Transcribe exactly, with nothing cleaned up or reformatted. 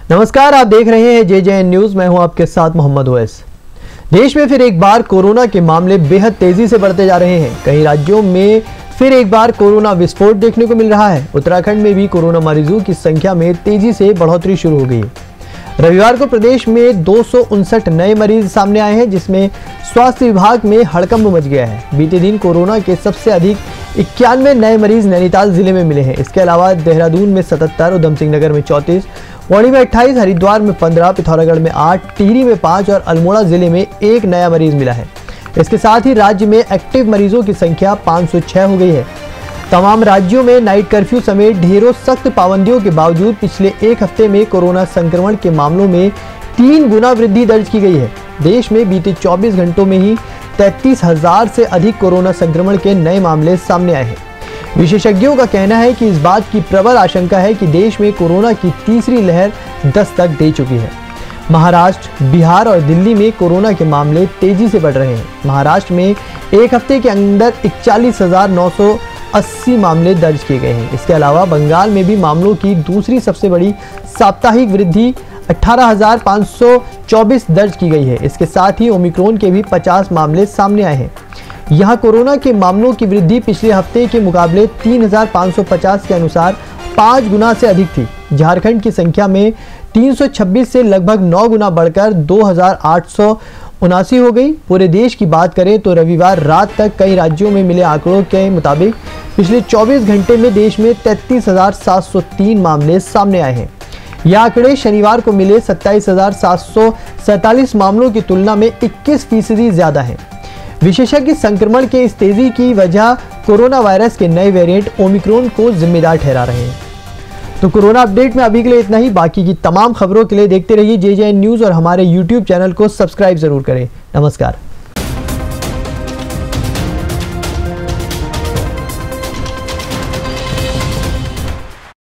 नमस्कार, आप देख रहे हैं जे जे एन न्यूज। मैं हूं आपके साथ मोहम्मद ओवैस। देश में फिर एक बार कोरोना के मामले बेहद तेजी से बढ़ते जा रहे हैं। कई राज्यों में फिर एक बार कोरोना विस्फोट देखने को मिल रहा है। उत्तराखंड में भी कोरोना मरीजों की संख्या में तेजी से बढ़ोतरी शुरू हो गई है। रविवार को प्रदेश में दो सौ उनसठ नए मरीज सामने आए हैं, जिसमें स्वास्थ्य विभाग में हड़कंप मच गया है। बीते दिन कोरोना के सबसे अधिक इक्यानवे नए मरीज नैनीताल जिले में मिले हैं। इसके अलावा देहरादून में सतहत्तर, उधम सिंह नगर में चौंतीस, पौड़ी में अट्ठाईस, हरिद्वार में पंद्रह, पिथौरागढ़ में आठ, टिहरी में पाँच और अल्मोड़ा जिले में एक नया मरीज मिला है। इसके साथ ही राज्य में एक्टिव मरीजों की संख्या पाँच सौ छह हो गई है। तमाम राज्यों में नाइट कर्फ्यू समेत ढेरों सख्त पाबंदियों के बावजूद पिछले एक हफ्ते में कोरोना संक्रमण के मामलों में तीन गुना वृद्धि दर्ज की गई है। देश में बीते चौबीस घंटों में ही तैंतीस हजार से अधिक कोरोना संक्रमण के नए मामले सामने आए हैं। विशेषज्ञों का कहना है कि इस बात की प्रबल आशंका है कि देश में कोरोना की तीसरी लहर दस्तक दे चुकी है। महाराष्ट्र, बिहार और दिल्ली में कोरोना के मामले तेजी से बढ़ रहे हैं। महाराष्ट्र में एक हफ्ते के अंदर इकतालीस हजार नौ सौ अस्सी मामले दर्ज किए गए हैं। इसके अलावा बंगाल में भी मामलों की दूसरी सबसे बड़ी साप्ताहिक वृद्धि अठारह हजार पाँच सौ चौबीस दर्ज की गई है। इसके साथ ही ओमिक्रॉन के भी पचास मामले सामने आए हैं। यहाँ कोरोना के मामलों की वृद्धि पिछले हफ्ते के मुकाबले तीन हजार पाँच सौ पचास के अनुसार पाँच गुना से अधिक थी। झारखंड की संख्या में तीन सौ छब्बीस से लगभग नौ गुना बढ़कर दो हजार आठ सौ उनासी हो गई। पूरे देश की बात करें तो रविवार रात तक कई राज्यों में मिले आंकड़ों के मुताबिक पिछले चौबीस घंटे में देश में तैंतीस हजार सात सौ तीन मामले सामने आए हैं। यह आंकड़े शनिवार को मिले सत्ताईस हजार सात सौ सैंतालीस मामलों की तुलना में इक्कीस फीसदी ज्यादा है। विशेषज्ञ संक्रमण के इस तेजी की वजह कोरोना वायरस के नए वेरिएंट ओमिक्रॉन को जिम्मेदार ठहरा रहे हैं। तो कोरोना अपडेट में अभी के लिए इतना ही। बाकी की तमाम खबरों के लिए देखते रहिए जे जे एन न्यूज और हमारे यूट्यूब चैनल को सब्सक्राइब जरूर करें। नमस्कार।